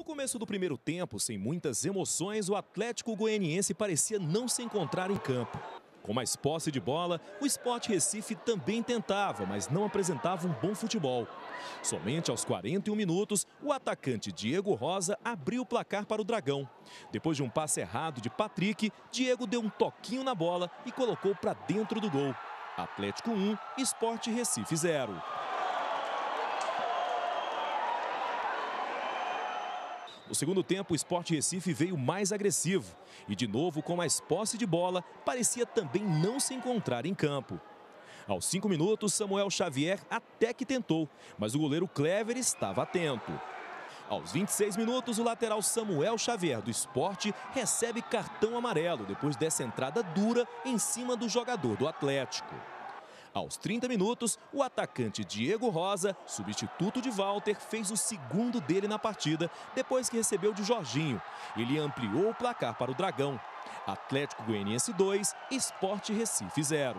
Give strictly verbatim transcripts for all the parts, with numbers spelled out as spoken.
começo do primeiro tempo, sem muitas emoções, o Atlético Goianiense parecia não se encontrar em campo. Com mais posse de bola, o Sport Recife também tentava, mas não apresentava um bom futebol. Somente aos quarenta e um minutos, o atacante Diego Rosa abriu o placar para o Dragão. Depois de um passe errado de Patrick, Diego deu um toquinho na bola e colocou para dentro do gol. Atlético um, Sport Recife zero. No segundo tempo, o Sport Recife veio mais agressivo e, de novo, com mais posse de bola, parecia também não se encontrar em campo. Aos cinco minutos, Samuel Xavier até que tentou, mas o goleiro Clever estava atento. Aos vinte e seis minutos, o lateral Samuel Xavier, do Sport, recebe cartão amarelo depois dessa entrada dura em cima do jogador do Atlético. Aos trinta minutos, o atacante Diego Rosa, substituto de Walter, fez o segundo dele na partida, depois que recebeu de Jorginho. Ele ampliou o placar para o Dragão. Atlético Goianiense dois, Sport Recife zero.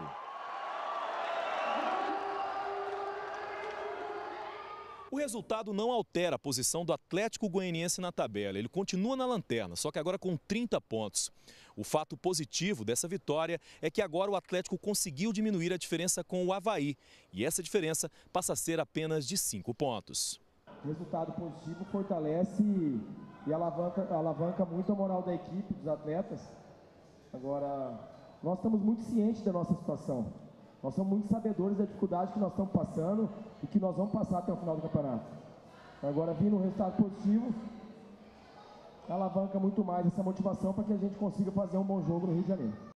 O resultado não altera a posição do Atlético Goianiense na tabela. Ele continua na lanterna, só que agora com trinta pontos. O fato positivo dessa vitória é que agora o Atlético conseguiu diminuir a diferença com o Avaí. E essa diferença passa a ser apenas de cinco pontos. Resultado positivo fortalece e alavanca, alavanca muito a moral da equipe, dos atletas. Agora, nós estamos muito cientes da nossa situação. Nós somos muito sabedores da dificuldade que nós estamos passando e que nós vamos passar até o final do campeonato. Agora, vindo um resultado positivo, alavanca muito mais essa motivação para que a gente consiga fazer um bom jogo no Rio de Janeiro.